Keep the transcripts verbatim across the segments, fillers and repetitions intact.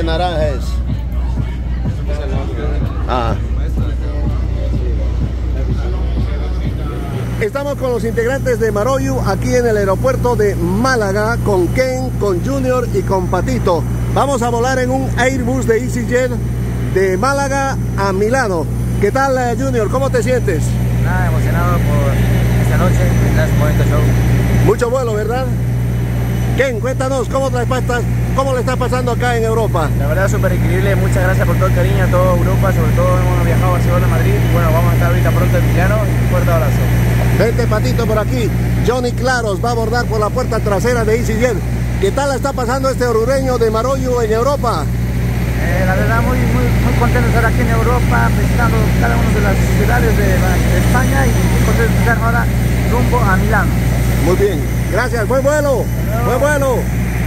naranja es? Ah. Estamos con los integrantes de Maroyu aquí en el aeropuerto de Málaga con Ken, con Junior y con Patito. Vamos a volar en un Airbus de EasyJet de Málaga a Milano. ¿Qué tal, Junior? ¿Cómo te sientes? Nada, emocionado por esta noche, tendrás un bonito show. Mucho vuelo, ¿verdad? Ken, cuéntanos, ¿cómo, te pasas, ¿cómo le está pasando acá en Europa? La verdad, súper increíble. Muchas gracias por todo el cariño a toda Europa, sobre todo hemos viajado a Barcelona, Madrid. Y bueno, vamos a estar ahorita pronto en Milano. Un fuerte abrazo. Vente, Patito, por aquí. Johnny Claros va a abordar por la puerta trasera de EasyJet. ¿Qué tal está pasando este orureño de Maroyu en Europa? Eh, la verdad, muy, muy, muy contento de estar aquí en Europa, visitando cada una de las ciudades de, de España y muy contento de estar ahora rumbo a Milano. Muy bien, gracias, buen vuelo, buen vuelo.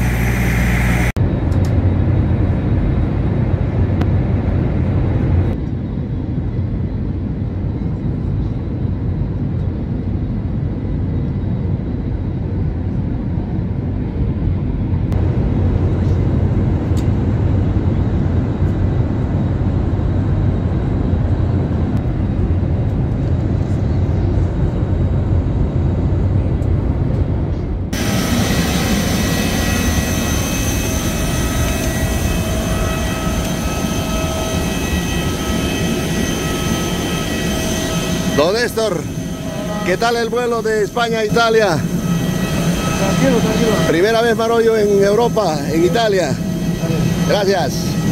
Don Néstor, ¿qué tal el vuelo de España a Italia? Tranquilo, tranquilo. Primera vez Maroyu en Europa, en Italia. Gracias.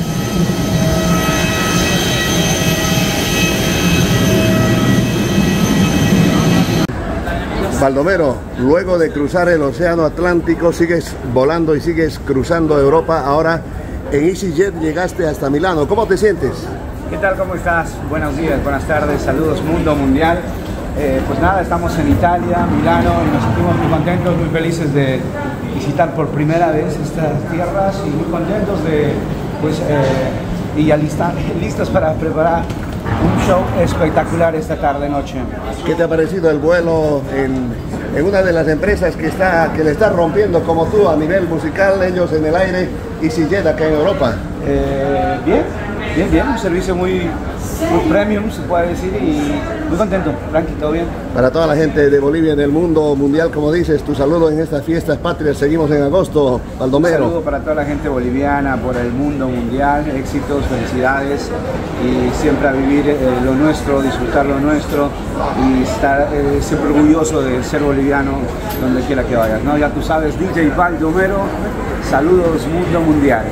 Baldomero, luego de cruzar el océano Atlántico, sigues volando y sigues cruzando Europa. Ahora en EasyJet llegaste hasta Milano. ¿Cómo te sientes? ¿Qué tal? ¿Cómo estás? Buenos días, buenas tardes, saludos mundo mundial. Eh, pues nada, estamos en Italia, Milano, y nos sentimos muy contentos, muy felices de visitar por primera vez estas tierras y muy contentos de, pues, eh, y ya lista, listos para preparar un show espectacular esta tarde-noche. ¿Qué te ha parecido el vuelo en, en una de las empresas que, está, que le está rompiendo como tú a nivel musical, ellos en el aire, EasyJet acá en Europa? Eh, bien, bien, bien, un servicio muy, muy premium, se puede decir, y muy contento, tranqui, todo bien. Para toda la gente de Bolivia en el mundo mundial, como dices, tu saludo en estas fiestas patrias, seguimos en agosto, Baldomero. Un saludo para toda la gente boliviana, por el mundo mundial, éxitos, felicidades, y siempre a vivir eh, lo nuestro, disfrutar lo nuestro, y estar eh, siempre orgulloso de ser boliviano donde quiera que vayas, ¿no? Ya tú sabes, D J Baldomero, saludos mundo mundial.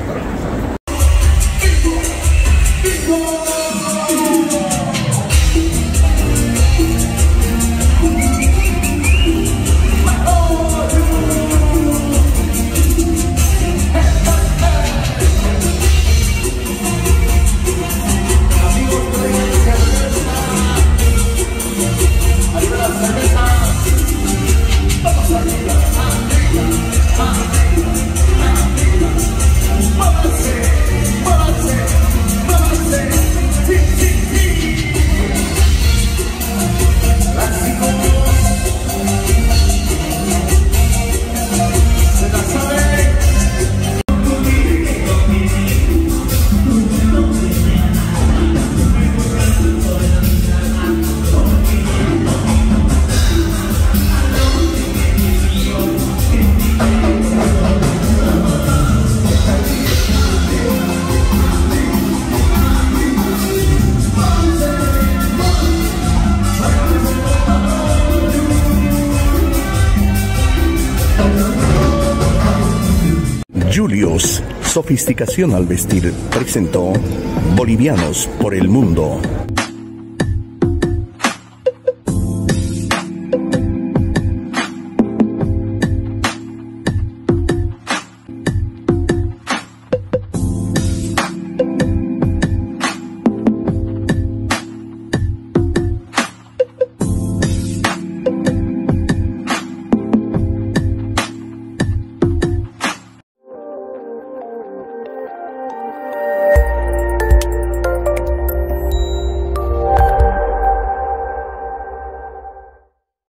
Julius, sofisticación al vestir, presentó Bolivianos por el Mundo.